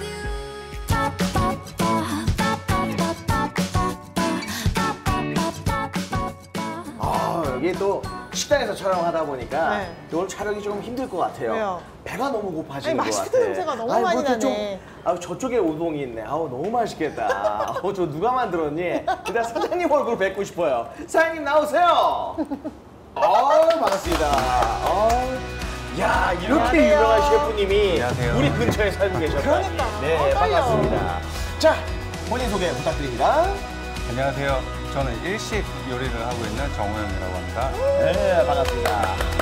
이게 또 식당에서 촬영하다 보니까 네. 오늘 촬영이 조금 힘들 것 같아요. 왜요? 배가 너무 고파지는 아니, 것 맛있는 같아. 냄새가 너무 많이 나네. 저쪽에 우동이 있네. 너무 맛있겠다. 저 누가 만들었니? 일단 사장님 얼굴 뵙고 싶어요. 사장님 나오세요. 반갑습니다. 야, 이렇게 안녕하세요. 유명한 셰프님이 안녕하세요. 우리 근처에 살고 계셨다. 그러니까. 네, 떨려. 반갑습니다. 자, 본인 소개 부탁드립니다. 안녕하세요. 저는 일식 요리를 하고 있는 정호영이라고 합니다. 네, 반갑습니다.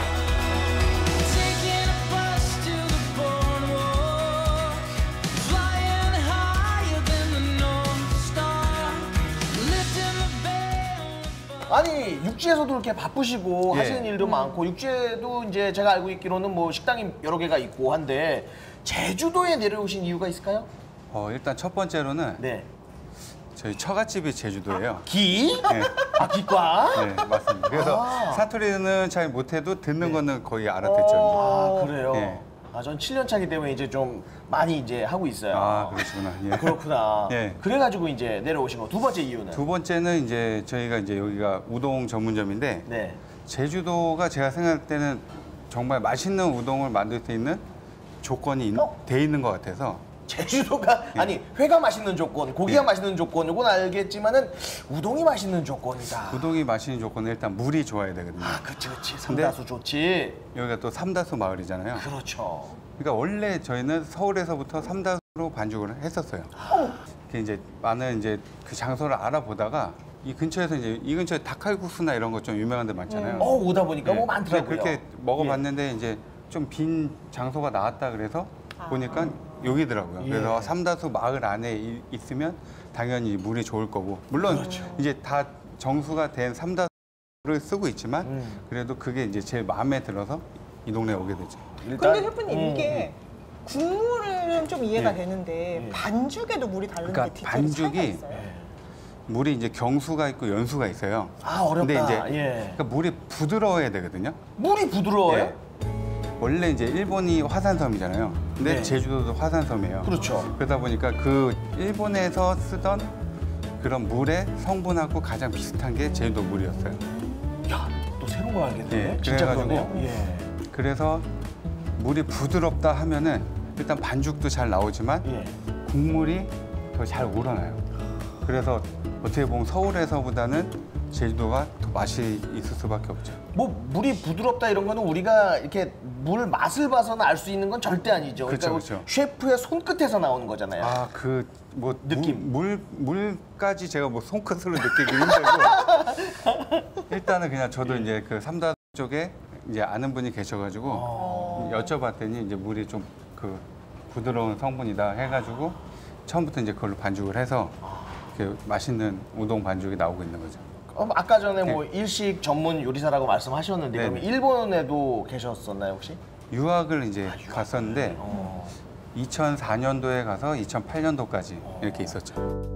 Taking a bus to the boardwalk, flying higher than the North Star, lifting the veil. 아니 육지에서도 이렇게 바쁘시고 예. 하시는 일도 많고 육지에도 이제 제가 알고 있기로는 뭐 식당이 여러 개가 있고 한데 제주도에 내려오신 이유가 있을까요? 일단 첫 번째로는 네. 저희 처갓집이 제주도예요. 기? 네. 기과? 네, 맞습니다. 그래서 사투리는 잘 못해도 듣는 거는 거의 알아듣죠. 그래요? 예. 전 7년 차기 때문에 이제 좀 많이 이제 하고 있어요. 그러시구나. 예. 그렇구나. 예. 그래가지고 이제 내려오신 거. 두 번째 이유는? 두 번째는 이제 저희가 이제 여기가 우동 전문점인데 네. 제주도가 제가 생각할 때는 정말 맛있는 우동을 만들 수 있는 조건이 돼 있는 것 같아서 제주도가 아니 회가 맛있는 조건, 고기가 예. 맛있는 조건 이건 알겠지만은 우동이 맛있는 조건이다. 우동이 맛있는 조건은 일단 물이 좋아야 되거든요. 그치. 근데 삼다수 좋지. 여기가 또 삼다수 마을이잖아요. 그렇죠. 그러니까 원래 저희는 서울에서부터 삼다수로 반죽을 했었어요. 그 이제 많은 이제 그 장소를 알아보다가 이 근처에서 이제 이 근처에 닭칼국수나 이런 거 좀 유명한 데 많잖아요. 오다 보니까 네. 뭐 많더라고요. 그렇게 먹어봤는데 이제 좀 빈 장소가 나왔다 그래서 보니까 여기더라고요. 예. 그래서 삼다수 마을 안에 있으면 당연히 물이 좋을 거고 물론 이제 다 정수가 된 삼다수를 쓰고 있지만 그래도 그게 이제 제일 마음에 들어서 이 동네에 오게 되죠. 근데 셰프님 이게 국물은 좀 이해가 되는데 반죽에도 물이 다른 그러니까 게 디테일이 차이가 반죽이 있어요? 물이 이제 경수가 있고 연수가 있어요. 아, 어렵다. 근데 이제 예. 그러니까 물이 부드러워야 되거든요. 물이 부드러워요? 예. 원래 이제 일본이 화산섬이잖아요. 근데 네. 제주도도 화산섬이에요. 그렇죠. 그러다 보니까 그 일본에서 쓰던 그런 물의 성분하고 가장 비슷한 게 제주도 물이었어요. 야, 또 새로운 걸 알겠네. 예, 진짜 그래가지고 그러네요. 예. 그래서 물이 부드럽다 하면은 일단 반죽도 잘 나오지만 예. 국물이 더 잘 우러나요. 그래서 어떻게 보면 서울에서보다는 제주도가 더 맛이 있을 수밖에 없죠. 뭐 물이 부드럽다 이런 거는 우리가 이렇게 물 맛을 봐서는 알 수 있는 건 절대 아니죠. 그렇죠, 그러니까 그렇죠. 셰프의 손끝에서 나오는 거잖아요. 아, 그 뭐 느낌. 물까지 제가 뭐 손끝으로 느끼기 힘들고 일단은 그냥 저도 이제 그 삼다 쪽에 이제 아는 분이 계셔가지고 여쭤봤더니 이제 물이 좀 그 부드러운 성분이다 해가지고 처음부터 이제 그걸로 반죽을 해서 그 맛있는 우동 반죽이 나오고 있는 거죠. 아까 전에 뭐 일식 전문 요리사라고 말씀하셨는데 네. 그러면 일본에도 계셨었나요 혹시? 유학을 이제 갔었는데 2004년도에 가서 2008년도까지 이렇게 있었죠.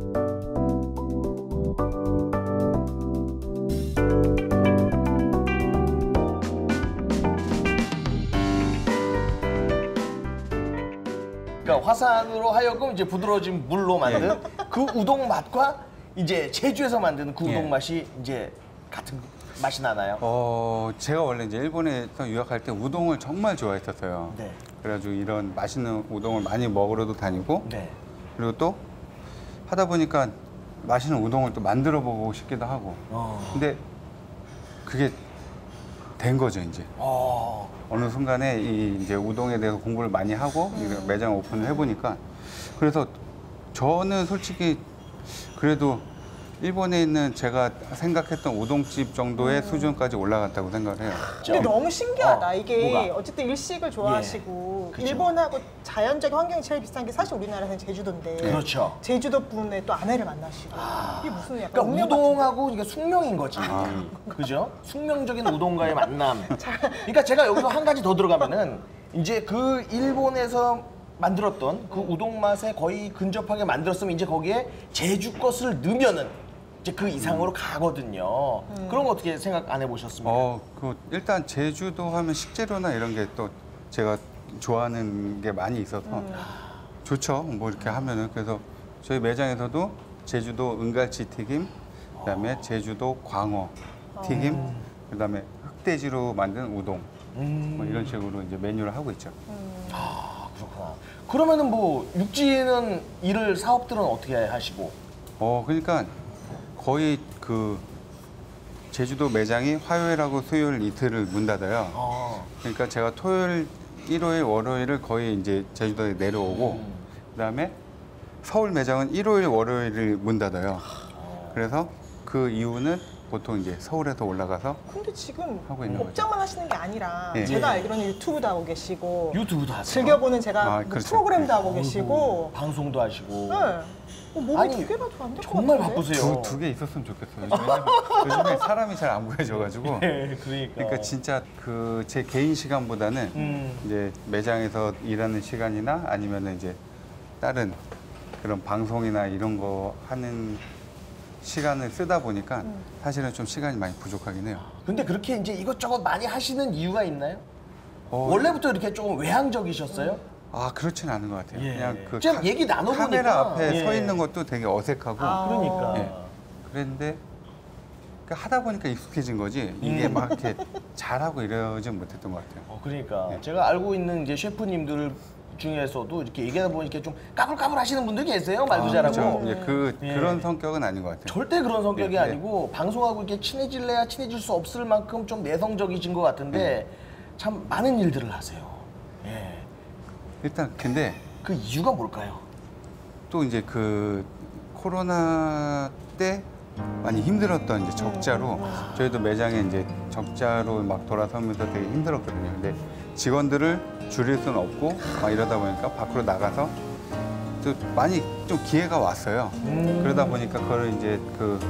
그러니까 화산으로 하여금 이제 부드러워진 물로 만든 예. 그 우동 맛과 이제 제주에서 만드는 그 우동 예. 맛이 이제 같은 맛이 나나요? 제가 원래 이제 일본에서 유학할 때 우동을 정말 좋아했었어요. 네. 그래가지고 이런 맛있는 우동을 많이 먹으러도 다니고 네. 그리고 또 하다 보니까 맛있는 우동을 또 만들어 보고 싶기도 하고 근데 그게 된 거죠 이제. 어느 순간에 이 이제 우동에 대해서 공부를 많이 하고 이 매장 오픈을 해보니까 그래서 저는 솔직히 그래도 일본에 있는 제가 생각했던 우동집 정도의 수준까지 올라갔다고 생각을 해요. 근데 너무 신기하다. 이게 뭐가? 어쨌든 일식을 좋아하시고 그쵸. 일본하고 자연적 환경이 제일 비슷한 게 사실 우리나라는 제주도인데 그렇죠. 제주도 분의 또 아내를 만나시고 이게 무슨 약간 그러니까 운명 우동하고 이게 숙명인 거지. 그죠? 숙명적인 우동과의 만남. 그러니까 제가 여기서 한 가지 더 들어가면은 이제 그 일본에서 만들었던 그 우동 맛에 거의 근접하게 만들었으면 이제 거기에 제주 것을 넣으면은 이제 그 이상으로 가거든요. 그런 거 어떻게 생각 안 해보셨습니까? 그 일단 제주도 하면 식재료나 이런 게 또 제가 좋아하는 게 많이 있어서 좋죠. 뭐 이렇게 하면은 그래서 저희 매장에서도 제주도 은갈치 튀김, 그다음에 제주도 광어 튀김, 그다음에 흑돼지로 만든 우동 뭐 이런 식으로 이제 메뉴를 하고 있죠. 그렇구나. 그러면은 뭐 육지에는 일을 사업들은 어떻게 하시고? 그러니까 거의 그 제주도 매장이 화요일하고 수요일 이틀을 문 닫아요. 그러니까 제가 토요일, 일요일, 월요일을 거의 이제 제주도에 내려오고 그다음에 서울 매장은 일요일, 월요일을 문 닫아요. 그래서 그 이유는 보통 이제 서울에서 올라가서 근데 지금 하고 있는 거죠. 업장만 하시는 게 아니라 예. 제가 알기로는 유튜브도 하고 계시고 유튜브도 하세요? 즐겨보는 제가 뭐 그렇죠. 프로그램도 하고 계시고 방송도 하시고. 네. 몸이 아니, 두 개만 더 안 될 것 정말 같은데? 바쁘세요. 두 개 있었으면 좋겠어요. 요즘에 사람이 잘 안 구해져가지고. 네, 그러니까 진짜 그 제 개인 시간보다는 이제 매장에서 일하는 시간이나 아니면은 이제 다른 그런 방송이나 이런 거 하는 시간을 쓰다 보니까 사실은 좀 시간이 많이 부족하긴 해요. 근데 그렇게 이제 이것저것 많이 하시는 이유가 있나요? 원래부터 이렇게 조금 외향적이셨어요? 그렇진 않은 것 같아요. 예. 그냥 그 지금 얘기 나눠보니까 카메라 앞에 예. 서 있는 것도 되게 어색하고. 그러니까. 예. 그랬는데 그러니까 하다 보니까 익숙해진 거지 이게 막 이렇게 잘하고 이러진 못했던 것 같아요. 그러니까 제가 알고 있는 이제 셰프님들 중에서도 이렇게 얘기하다 보니까 좀 까불까불 하시는 분들 계세요. 말도 잘하고. 그렇죠. 그런 성격은 아닌 것 같아요. 절대 그런 성격이 네, 네. 아니고 방송하고 이렇게 친해질래야 친해질 수 없을 만큼 좀 내성적이신 것 같은데 참 많은 일들을 하세요. 예. 일단 근데 그 이유가 뭘까요? 또 이제 그 코로나 때 많이 힘들었던 이제 적자로 저희도 매장에 이제 적자로 막 돌아서면서 되게 힘들었거든요. 근데 직원들을 줄일 수는 없고 막 이러다 보니까 밖으로 나가서 또 많이 좀 기회가 왔어요. 그러다 보니까 그걸 이제 그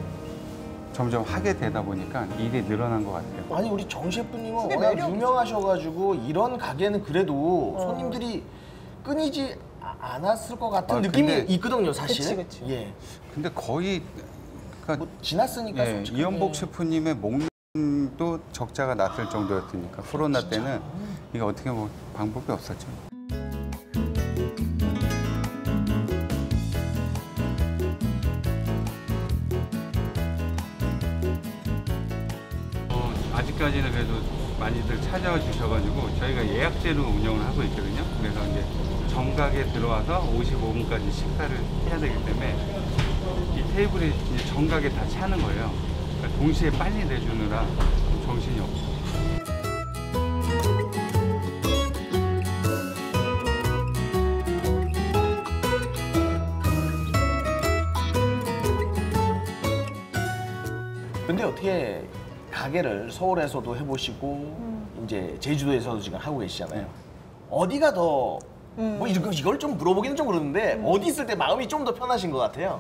점점 하게 되다 보니까 일이 늘어난 것 같아요. 아니 우리 정 셰프님은 그게 워낙 매력이지. 유명하셔가지고 이런 가게는 그래도 손님들이 끊이지 않았을 것 같은 느낌이 근데- 있거든요, 사실. 그치. 예. 근데 거의 뭐 지났으니까 예, 솔직하게. 이연복 셰프님의 목도 적자가 났을 정도였으니까 코로나 때는 이게 어떻게 뭐 방법이 없었죠. 아직까지는 그래도 많이들 찾아와 주셔가지고 저희가 예약제로 운영을 하고 있거든요. 그래서 이제 정각에 들어와서 55분까지 식사를 해야 되기 때문에 이 테이블이 이제 정각에 다 차는 거예요. 그러니까 동시에 빨리 내주느라 정신이 없어요. 근데 어떻게 가게를 서울에서도 해보시고 이제 제주도에서도 지금 하고 계시잖아요. 어디가 더 뭐 이걸 좀 물어보기는 좀 그러는데 어디 있을 때 마음이 좀 더 편하신 것 같아요.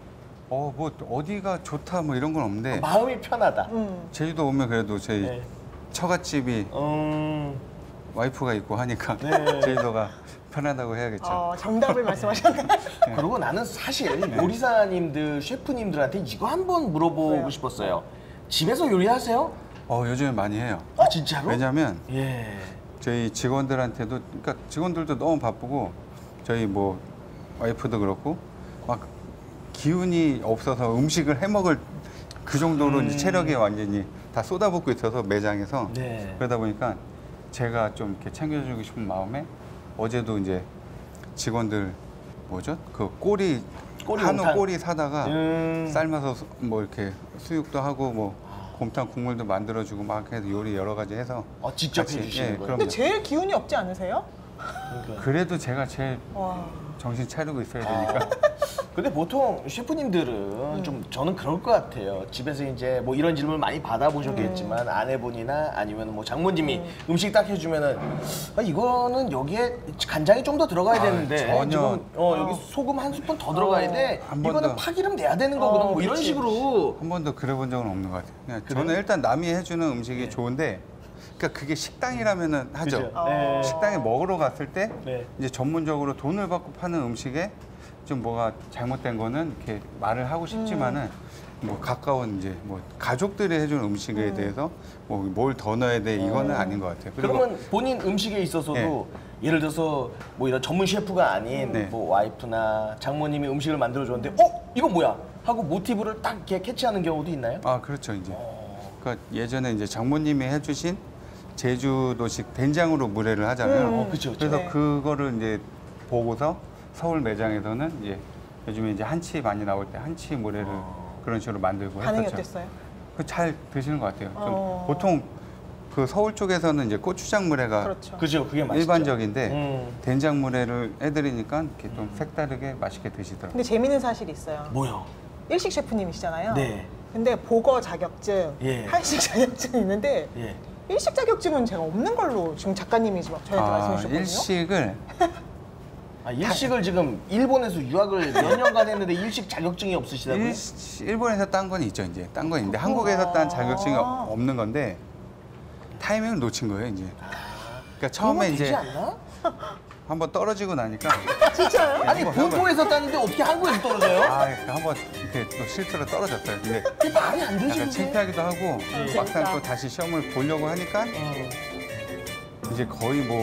뭐 어디가 좋다 뭐 이런 건 없는데 마음이 편하다. 제주도 오면 그래도 저희 네. 처갓집이 와이프가 있고 하니까 네. 제주도가 편하다고 해야겠죠. 정답을 말씀하셨네. 그리고 나는 사실 요리사님들, 셰프님들한테 이거 한번 물어보고 싶었어요. 집에서 요리하세요? 요즘에 많이 해요. 아 진짜로? 왜냐면 예. 저희 직원들한테도, 그러니까 직원들도 너무 바쁘고 저희 뭐 와이프도 그렇고 막 기운이 없어서 음식을 해 먹을 그 정도로 이제 체력이 완전히 다 쏟아붓고 있어서 매장에서 네. 그러다 보니까 제가 좀 이렇게 챙겨주고 싶은 마음에 어제도 이제 직원들 뭐죠? 그 꼬리 한우 곰탕. 꼬리 사다가 삶아서 뭐 이렇게 수육도 하고 뭐 곰탕 국물도 만들어주고 막 해서 요리 여러 가지 해서 직접 같이, 해주시는 거예요? 그럼요. 근데 제일 기운이 없지 않으세요? 그래도 제가 제일 와. 정신 차리고 있어야 되니까. 근데 보통 셰프님들은 좀 저는 그럴 것 같아요. 집에서 이제 뭐 이런 질문을 많이 받아보셨겠지만 아내분이나 아니면 뭐 장모님이 음식 딱 해주면은 이거는 여기에 간장이 좀 더 들어가야 되는데 전혀. 지금 여기 소금 한 스푼 더 들어가야 돼. 한번 이거는 더. 파기름 내야 되는 거거든. 뭐 이런 그치. 식으로. 한 번도 그래 본 적은 없는 것 같아요. 그냥 저는 일단 남이 해주는 음식이 좋은데, 그러니까 그게 식당이라면은 하죠. 그죠. 네. 식당에 먹으러 갔을 때 네. 이제 전문적으로 돈을 받고 파는 음식에 좀 뭐가 잘못된 거는 이렇게 말을 하고 싶지만은 뭐 가까운 이제 뭐 가족들이 해주는 음식에 대해서 뭐 뭘 더 넣어야 돼 이거는 아닌 것 같아요. 그리고 그러면 본인 음식에 있어서도 예를 들어서 뭐 이런 전문 셰프가 아닌 네. 뭐 와이프나 장모님이 음식을 만들어 줬는데 이건 뭐야 하고 모티브를 딱 이렇게 캐치하는 경우도 있나요? 그렇죠 이제. 그러니까 예전에 이제 장모님이 해주신 제주도식 된장으로 물회를 하잖아요. 그쵸, 그쵸. 그래서 네. 그거를 이제 보고서 서울 매장에서는 이제 요즘에 이제 한치 많이 나올 때 한치 물회를 그런 식으로 만들고 반응이 했었죠. 어땠어요? 잘 드시는 것 같아요. 좀 보통 그 서울 쪽에서는 이제 고추장 물회가 그렇죠. 그죠, 그게 맛있죠. 일반적인데 된장 물회를 해드리니까 이렇게 좀 색다르게 맛있게 드시더라고요. 근데 재밌는 사실이 있어요. 뭐요? 일식 셰프님이시잖아요. 네. 근데 보거 자격증, 예. 한식 자격증이 있는데 예. 일식 자격증은 제가 없는 걸로 지금 작가님이 지금 저희한테 말씀해 주셨거든요. 일식을 일식을 지금 일본에서 유학을 몇 년간 했는데 일식 자격증이 없으시다고요? 일본에서 딴 건 있죠 이제 딴 건 있는데 한국에서 딴 자격증이 없는 건데 타이밍을 놓친 거예요 이제. 그러니까 처음에 이제 되지 않나? 한번 떨어지고 나니까 진짜요? 아니 본토에서 땄는데 어떻게 한국에서 떨어져요? 한번 이렇게 또 실수로 떨어졌어요. 근데 그게 말이 안 되지. 약간 그게. 창피하기도 하고 막상 또 다시 시험을 보려고 하니까 이제 거의 뭐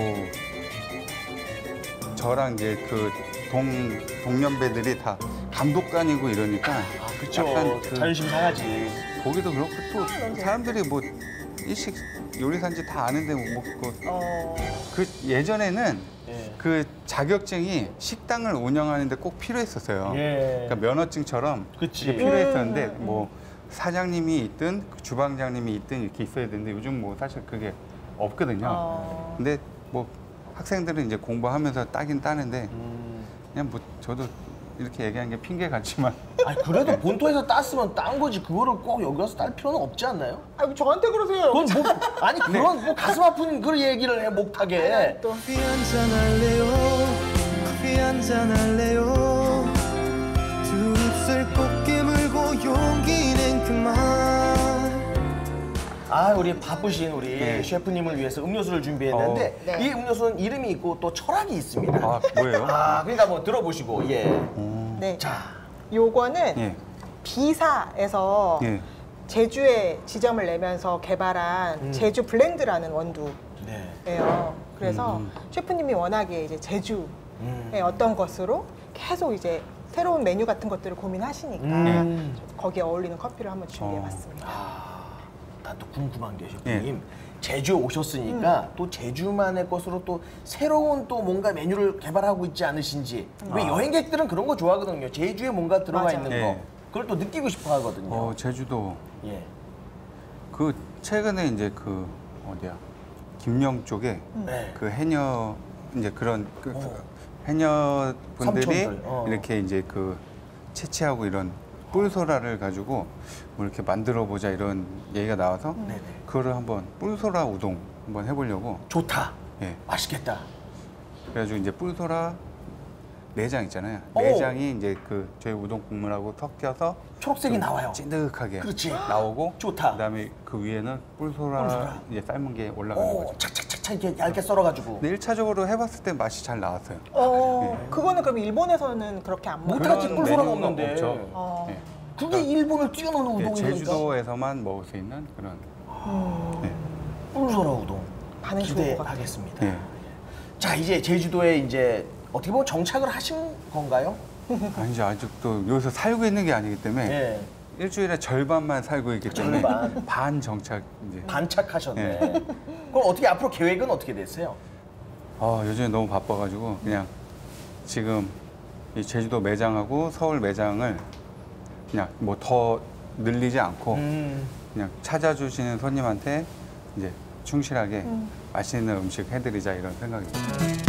저랑 이제 그 동년배들이 다 감독관이고 이러니까 그쵸. 약간 그 자존심 상하지. 거기도 그렇고 또 사람들이 뭐 일식 요리사인지 다 아는데 뭐 그 예전에는 예. 그 자격증이 식당을 운영하는데 꼭 필요했었어요. 예. 그러니까 면허증처럼 그치. 이게 필요했었는데 뭐 사장님이 있든 주방장님이 있든 이렇게 있어야 되는데 요즘 뭐 사실 그게 없거든요. 근데 뭐 학생들은 이제 공부하면서 따긴 따는데 그냥 뭐 저도 이렇게 얘기하는 게 핑계 같지만 아니 그래도 본토에서 땄으면 딴 거지 그거를 꼭 여기 와서 딸 필요는 없지 않나요? 아니 저한테 그러세요. 그건 뭐 아니 그런 뭐 가슴 아픈 그런 얘기를 해 못하게. 커피 한잔 할래요 커피 한잔 할래요 두 입술 꼭 깨물고 용기 낸 그만 우리 바쁘신 우리 셰프님을 위해서 음료수를 준비했는데 이 음료수는 이름이 있고 또 철학이 있습니다. 뭐예요? 그러니까 한번 들어보시고 네. 자, 요거는 B사에서 예. 제주에 지점을 내면서 개발한 제주 블렌드라는 원두예요. 그래서 셰프님이 워낙에 이제 제주의 어떤 것으로 계속 이제 새로운 메뉴 같은 것들을 고민하시니까 거기에 어울리는 커피를 한번 준비해봤습니다. 난 또 궁금한 게 셰프님 제주에 오셨으니까 또 제주만의 것으로 또 새로운 또 뭔가 메뉴를 개발하고 있지 않으신지. 왜 여행객들은 그런 거 좋아하거든요. 제주에 뭔가 들어가 맞아. 있는 거. 예. 그걸 또 느끼고 싶어 하거든요. 제주도 예. 그 최근에 이제 그 어디야 김영 쪽에 네. 그 해녀 이제 그런 그 해녀 분들이 삼촌들, 이렇게 이제 그 채취하고 이런 뿔소라를 가지고 뭐 이렇게 만들어 보자 이런 얘기가 나와서 그거를 한번 뿔소라 우동 한번 해보려고. 좋다. 예. 맛있겠다. 그래가지고 이제 뿔소라 내장 있잖아요. 오. 내장이 이제 그 저희 우동 국물하고 섞여서 초록색이 좀 나와요. 찐득하게 그렇지. 나오고 좋다. 그다음에 그 위에는 뿔소라 이제 삶은 게 올라가는 거죠. 착착착착 이렇게 얇게 썰어가지고. 근데 1차적으로 해봤을 때 맛이 잘 나왔어요. 그거는 그럼 일본에서는 그렇게 안 먹어요? 못하지 그런 꿀소라가 메뉴가 없는데. 없죠. 예. 그게 일본을 뛰어넘는 예, 우동이니까. 제주도에서만 먹을 수 있는 그런. 예. 꿀소라 우동. 반응 좋을 것 같아요. 기대하겠습니다. 예. 자 이제 제주도에 이제 어떻게 보면 정착을 하신 건가요? 아니, 이제 아직도 여기서 살고 있는 게 아니기 때문에 예. 일주일에 절반만 살고 있기 때문에 절반. 반 정착 이제. 반착하셨네. 예. 그럼 어떻게 앞으로 계획은 어떻게 됐어요? 요즘에 너무 바빠가지고 그냥 지금 이 제주도 매장하고 서울 매장을 그냥 뭐 더 늘리지 않고 그냥 찾아주시는 손님한테 이제 충실하게 맛있는 음식 해드리자 이런 생각입니다.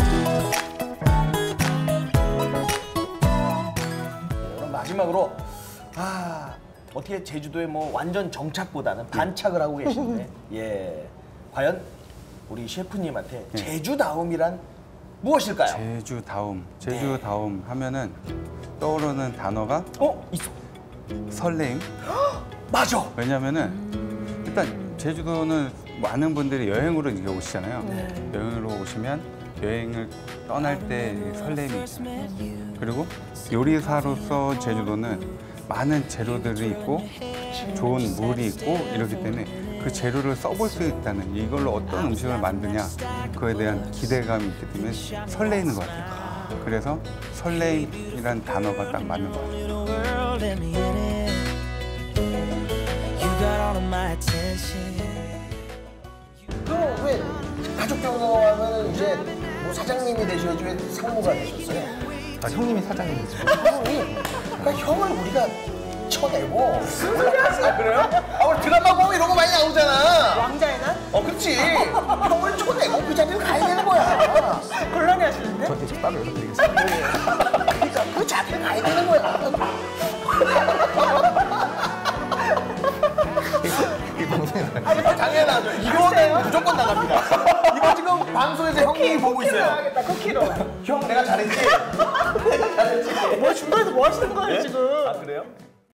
그럼 마지막으로 어떻게 제주도에 뭐 완전 정착보다는 반착을 하고 계신데 예 과연 우리 셰프님한테 제주다움이란 무엇일까요? 제주다움 하면은 떠오르는 단어가 있어. 설레임. 맞아. 왜냐면은 일단 제주도는 많은 분들이 여행으로 이제 오시잖아요. 여행으로 오시면 여행을 떠날 때 설렘이 있잖아요. 그리고 요리사로서 제주도는 많은 재료들이 있고 좋은 물이 있고 이렇기 때문에 그 재료를 써볼 수 있다는 이걸로 어떤 음식을 만드냐 그거에 대한 기대감이 있기 때문에 설레이는 것 같아요. 그래서 설레임이란 단어가 딱 맞는 것 같아요. 그럼 왜 가족 경험하면 이제 뭐 사장님이 되셔야지 왜 상무가 되셨어요? 형님이 사장님이죠. 형이 그러니까 형을 우리가 쳐내고 무슨 소리 하세요? 그래요? 우리 드라마 보면 이런 거 많이 나오잖아. 왕자의 날? 그렇지. 형을 쳐내고 그 자리를 가야 되는 거야. 곤란해 하시는데? 저한테 좀 따로 연락드리겠습니다. 그러니까 그 자리를 가야 되는 거야. 이 방송에 나가요. 당연하죠. 이거는 무조건 나갑니다. 이거 지금 방송에서 형님이 보고 있어요. 나가겠다, 쿠키로. 형 내가 잘했지? 내가 잘했지? 뭐 중간에서 뭐 하시는 거예요, 지금? 그래요?